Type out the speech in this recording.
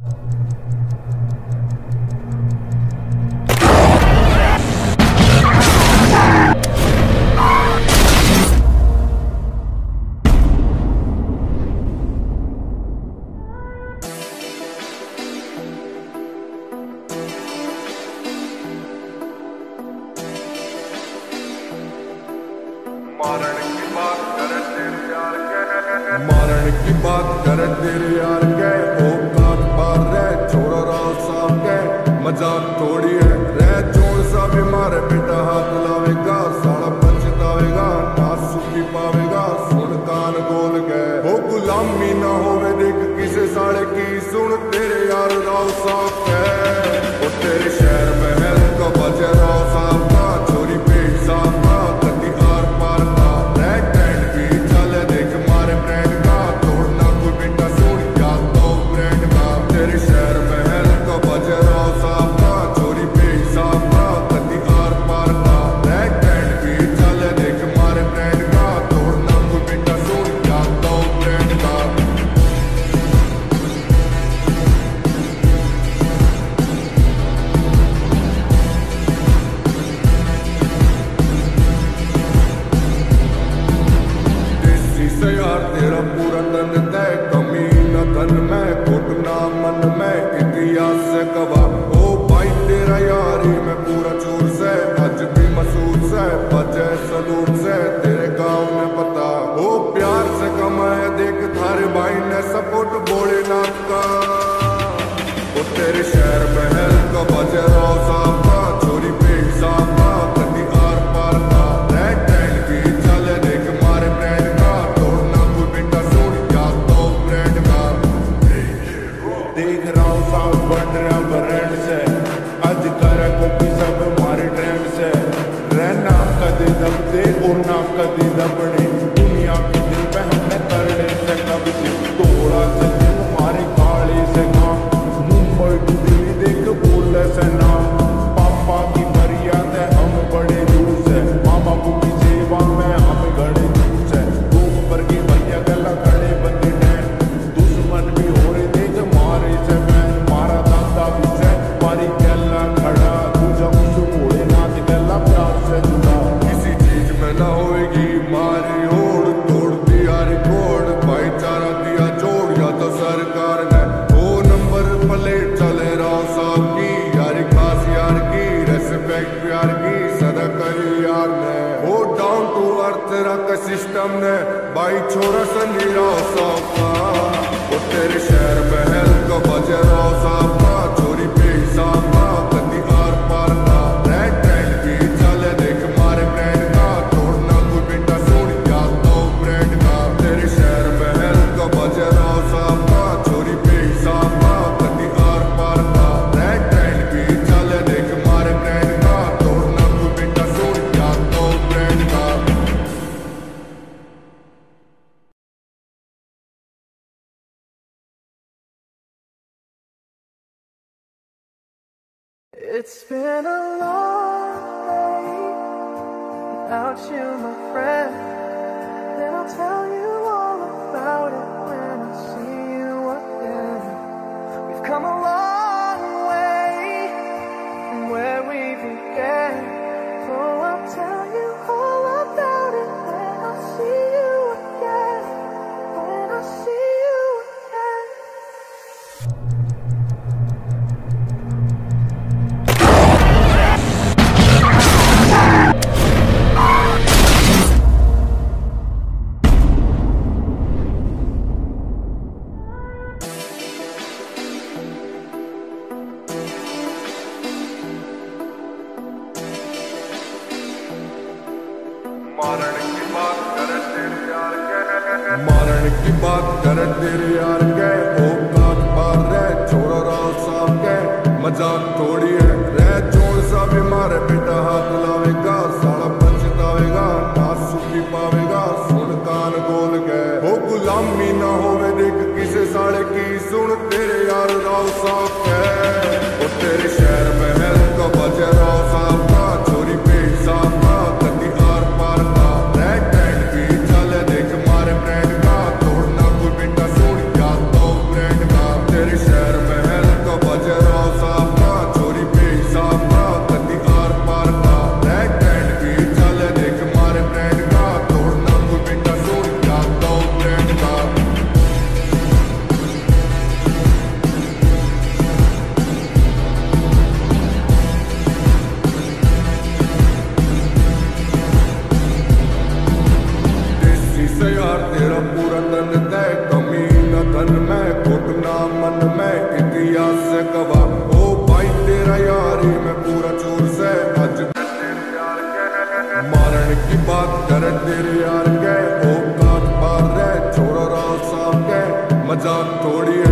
मारण की बात करे तेरे यार के औकात पार रह छोरा राव साहब के मजाक थोड़ी है रह चोर सा भी मारे बेटा हाथ लावेगा साला पछतावेगा ना सुखी पावेगा सुन कान गोल के हो गुलामी ना होवे देख किसे साले की सुन तेरे यार राव साहब के वो तेरे शहर महल का बजे राव साहब का चोरी पेट साहब का कति आर पार का रह टेंट भी चले देख मारे ब्रांड का तोड़ना कोई बेटा सुन या तो ब्रांड का तेरे शहर महल का बजे राव साहब का चोरी पेट साहब का कति आर पार का रह टेंट भी चले देख मारे ब्रांड का तोड़ना कोई बेटा सुन या तो ब्रांड का से यार तेरा पूरा तन तय कमी न धन में घुटना मन में इतिहास से गवा ओ भाई तेरा यारी में पूरा चूर से आज भी मसूद से बजे सलूट से तेरे गांव में पता ओ प्यार से कमाए देख थारे भाई ने सपोर्ट भोलेनाथ का ओ तेरे शहर महल का बजे राव साहब का चोरी पेट साहब का कति आर पार का रेड टैंड भी चले देख मारे ब्रांड का तोड़ना कोई बेटा सुन या तो ब्रांड का देख राव साहब बन रहा ब्रांड से आज करे कॉपी सब मारे ट्रेंड से रहना कदे दबते उड़ना कदे दबने दुनिया के दिल पे हमने करने से कब से तोड़ा से हमारे काले से काम मुंबई टू दिल्ली देख बोले से नाम पापा की मर्यादा हम बड़े दूर से माँ बापू की सेवा में हम घड़े दूर से ऊपर के भैया गला खड़े बंदे डैन दुश्मन भी हो रहे देख मारे से मैं मारा दादा भी से मारी गला खड़ा तुझा उस भोलेनाथ गला प्यार से जुड़ा किसी चीज में ना होएगी मारी होड़ तोड़ दिया रिकॉर्ड भाईचारा दिया जोड़ या तो सरकार ने वो नंबर प्लेट चले राव साहब की यारी खास यार की रेस्पेक्ट प्यार की सदा करी यार ने वो डाउन टू अर्थ रख सिस्टम ने भाई छोरा सनी राव साहब का वो तेरे शहर महल का बजे राव साहब का चोरी पेट साहब का कति आर पार का रेड ट्रेंड भी चले देख मारे ब्रांड का तोड़ना कोई बेटा सुन या तो ब्रांड का तेरे शहर महल का बजे राव साहब का चोरी पेट साहब का कति आर पार का रेड ट्रेंड भी चले देख मारे ब्रांड का तोड़ना कोई बेटा सुन या तो ब्रांड का It's been a long day without you, my friend. Then I'll tell you all about it when I see you again. We've come a long way from where we began. Oh, I'll tell you all about it when I see you again. When I see you again. मारण की बात करे तेरे यार के मारण की बात करे तेरे यार के औकात पार रह छोरा राव साहब के मजाक थोड़ी है रह चोर सा भी मारे बेटा हाथ लावेगा साला पछतावेगा ना सुखी पावेगा सुन कान गोल के हो गुलामी ना होवे देख किसे साले की सुन तेरे यार राव साहब के वो तेरे शहर महल का बजे राव साहब का चोरी पेट साहब का कति आर पार का रेड टैंड भी चले देख मारे ब्रांड का तोड़ना कोई बेटा सुन या तो ब्रांड का तेरे शहर महल मैं इतिहास से गवाह। ओ भाई तेरा यारी मैं पूरा चोर से आज मारने की बात कर तेरे यार के औकात पार रे छोरा राव साहब के मजाक थोड़ी है।